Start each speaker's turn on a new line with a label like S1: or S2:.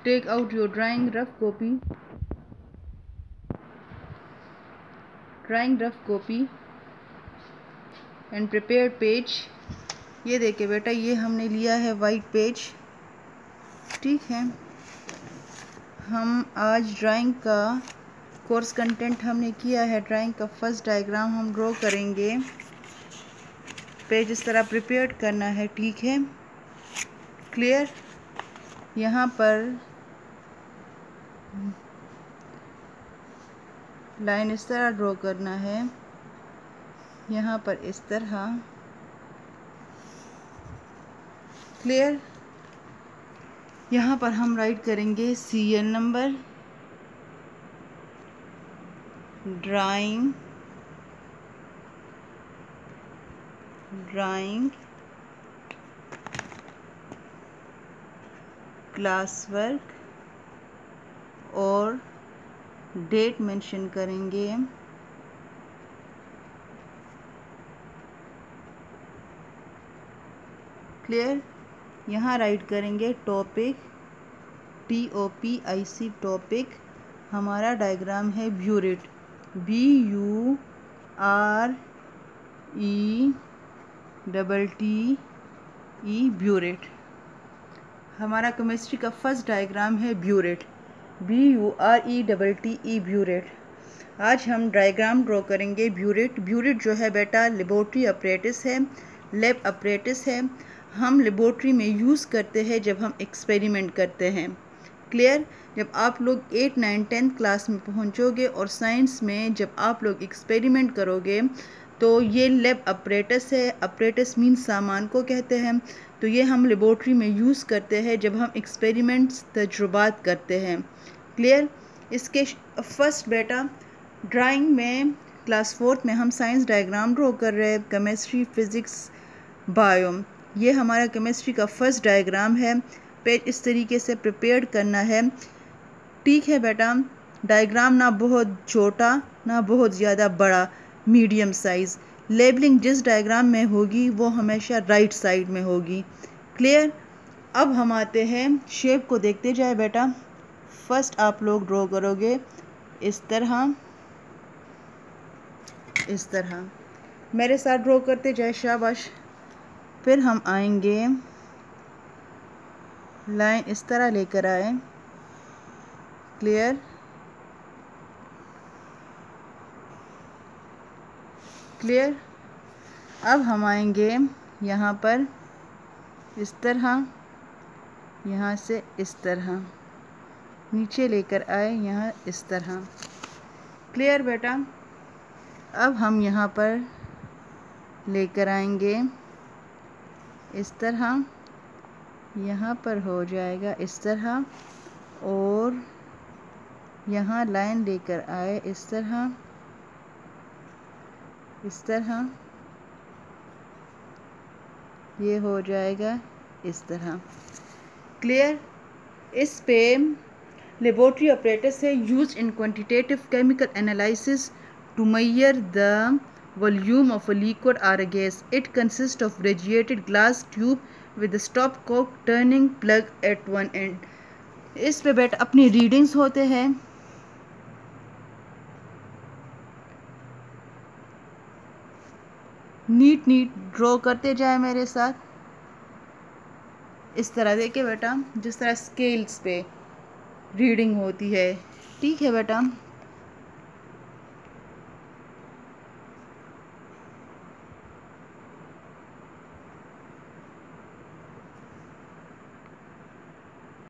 S1: Take out your drawing rough copy and prepare page. ये देखिए बेटा, ये हमने लिया है वाइट पेज। ठीक है, हम आज ड्राइंग का कोर्स कंटेंट हमने किया है। ड्राइंग का फर्स्ट डायग्राम हम ड्रॉ करेंगे। पेज इस तरह प्रिपेयर करना है। ठीक है, क्लियर। यहाँ पर लाइन इस तरह ड्रॉ करना है, यहाँ पर इस तरह। क्लियर। यहाँ पर हम राइट करेंगे serial number, drawing class work और डेट मेंशन करेंगे। क्लियर। यहाँ राइट करेंगे टॉपिक, TOPIC टॉपिक। हमारा डायग्राम है ब्यूरेट, BURETE ब्यूरेट। हमारा केमिस्ट्री का फर्स्ट डायग्राम है ब्यूरेट, BURETE ब्यूरेट। आज हम डायग्राम ड्रॉ करेंगे ब्यूरेट। ब्यूरेट जो है बेटा लेबोरेटरी अपरेटिस है, लैब अपरेटिस है। हम लेबोरेटरी में यूज़ करते हैं जब हम एक्सपेरिमेंट करते हैं। क्लियर। जब आप लोग 8, 9, 10th क्लास में पहुंचोगे और साइंस में जब आप लोग एक्सपेरिमेंट करोगे तो ये लैब अपरेटस है। अपरेटस मीन सामान को कहते हैं। तो ये हम लेबोरेटरी में यूज़ करते हैं जब हम एक्सपेरिमेंट्स तजुर्बात करते हैं। क्लियर। इसके फर्स्ट बेटा ड्राइंग में क्लास 4th में हम साइंस डायग्राम ड्रॉ कर रहे हैं, केमिस्ट्री, फिज़िक्स, बायो। ये हमारा केमिस्ट्री का फर्स्ट डायग्राम है। पेज इस तरीके से प्रिपेयर करना है। ठीक है बेटा, डायग्राम ना बहुत छोटा ना बहुत ज़्यादा बड़ा, मीडियम साइज़। लेबलिंग जिस डायग्राम में होगी वो हमेशा राइट साइड में होगी। क्लियर। अब हम आते हैं शेप को देखते जाए बेटा। फर्स्ट आप लोग ड्रॉ करोगे इस तरह, इस तरह मेरे साथ ड्रॉ करते जाए, शाबाश। फिर हम आएंगे, लाइन इस तरह लेकर आए। क्लियर। क्लियर। अब हम आएंगे यहाँ पर इस तरह, यहाँ से इस तरह नीचे लेकर आए, यहाँ इस तरह। क्लियर बेटा। अब हम यहाँ पर लेकर आएंगे इस तरह, यहाँ पर हो जाएगा इस तरह, और यहाँ लाइन लेकर आए इस तरह, इस तरह। ये हो जाएगा इस तरह। क्लियर। इस पे लेबोरेटरी ऑपरेटर्स है used in quantitative chemical analysis to measure the volume of a liquid और a gas. It consist of graduated glass tube with a stopcock turning plug at one end। इस पे बेटा अपनी readings होते हैं। NEET draw करते जाए मेरे साथ इस तरह। देखिए बेटा, जिस तरह स्केल्स पे रीडिंग होती है। ठीक है बेटा।